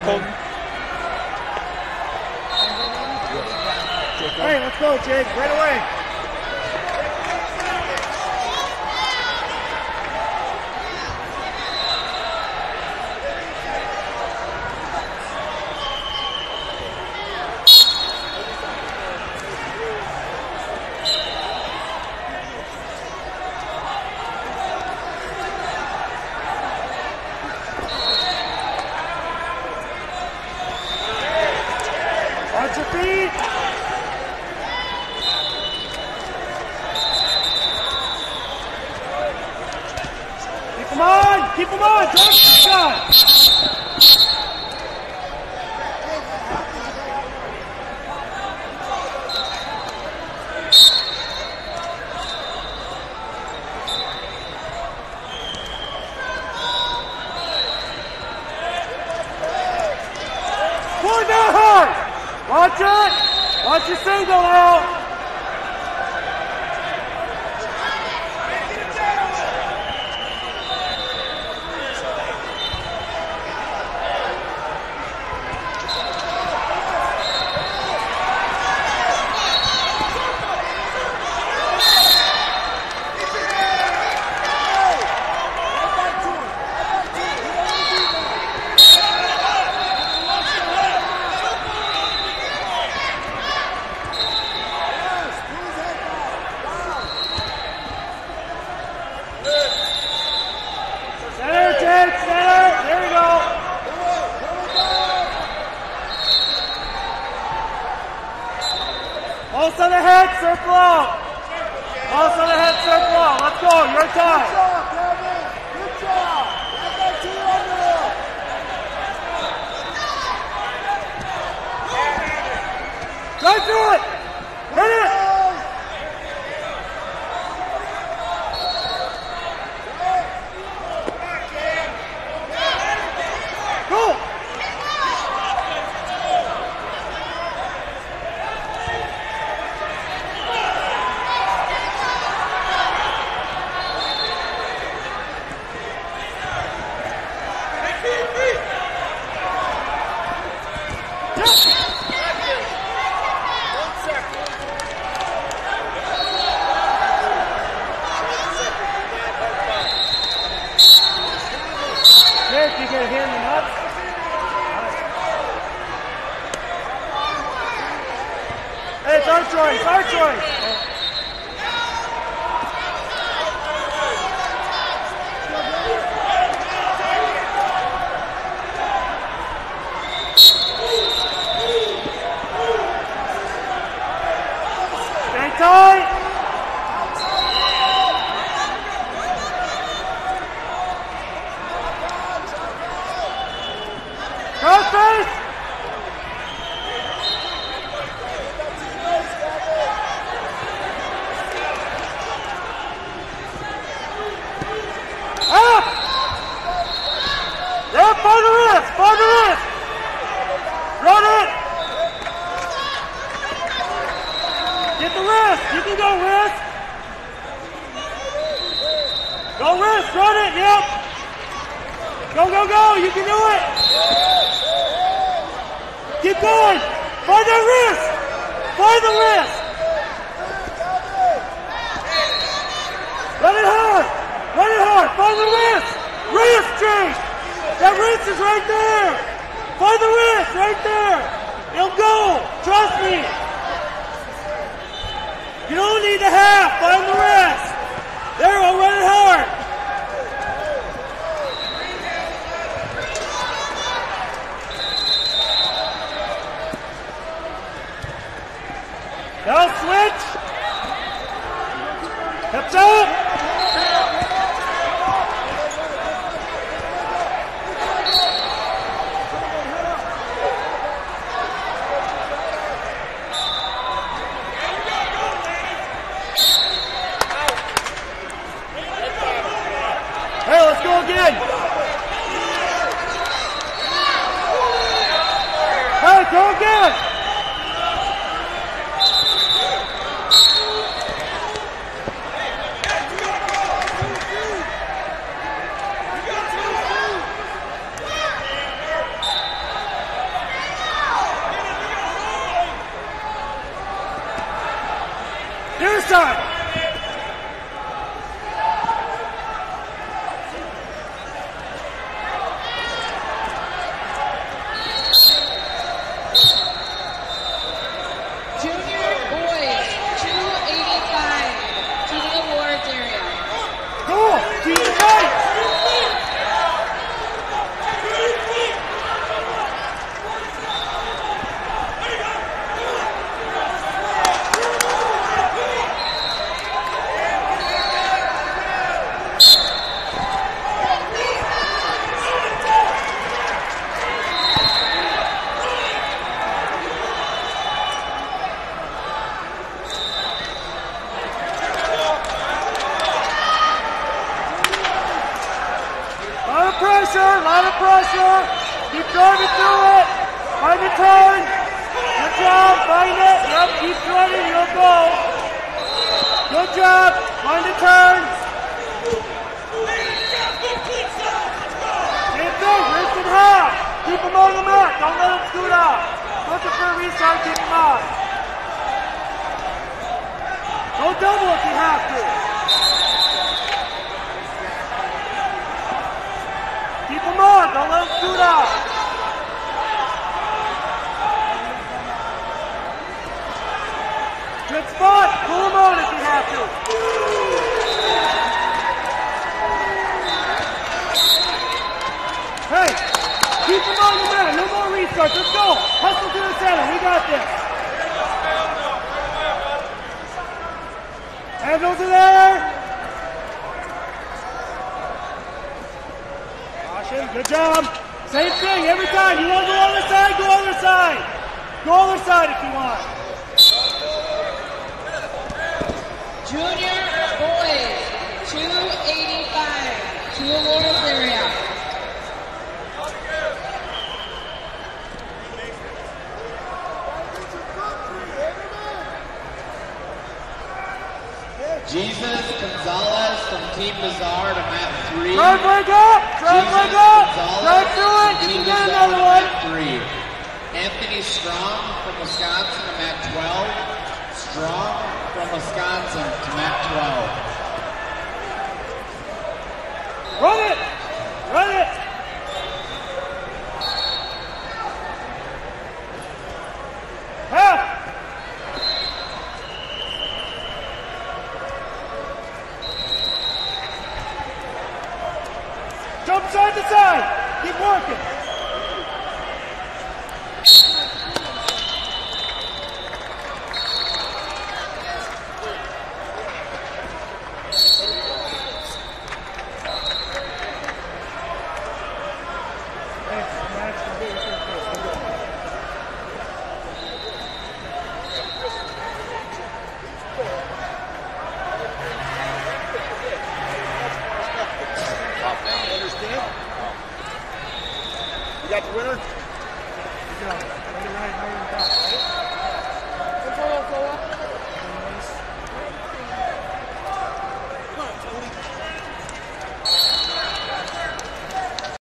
Hey, let's go, Jake, right away. Watch your feet. Keep them on, take the shot. Pull it down hard. Watch it. Watch your single out. Pulse on the head, circle out. Pulse on the head, circle out. Let's go, your time. Good job, Kevin. Good job. Get that team under there. Drive through it. Hit it. Go. Nick, you gonna hear me nuts? Hey, it's our choice, our choice. Stay tight. Crossface! Up! Yep, by the wrist! By the wrist! Run it! Get the wrist! You can go wrist! Go wrist! Run it! Yep! Go, go, go! You can do it! Keep going! Find that wrist! Find the wrist! Run it hard! Run it hard! Find the wrist! Wrist, Jake! That wrist is right there! Find the wrist! Right there! It'll go! Trust me! You don't need the half! Find the wrist! There, I'll run it hard! Now switch! Hips up! Hey, let's go again! Hey, go again! turn. Good job. Find it. Yep, keep running. You'll go. Good job. Find the turn. Same thing. Wrist and half. Keep them on the mat. Don't let them scoot out. Looking for a restart. Keep them on. Go double if you have to. Keep them on. Don't let them scoot out. Good spot. Pull them on if you have to. Hey, keep them on the mat. No more restarts. Let's go. Hustle to the center. We got this. Handles are there. Caution. Good job. Same thing every time. You want to go other side? Go other side. Go other side if you want. Junior boys, 285, to awards area. Jesus Gonzalez from Team Bizarre to mat 3. Drive leg up! Drive leg up! Drive through it! You Team can get Bizarre another to one! mat 3. Anthony Strong from Wisconsin to mat 12. Strong from Wisconsin to mat 12. Run it! Run it! Half! Jump side to side! Keep working! You got the winner?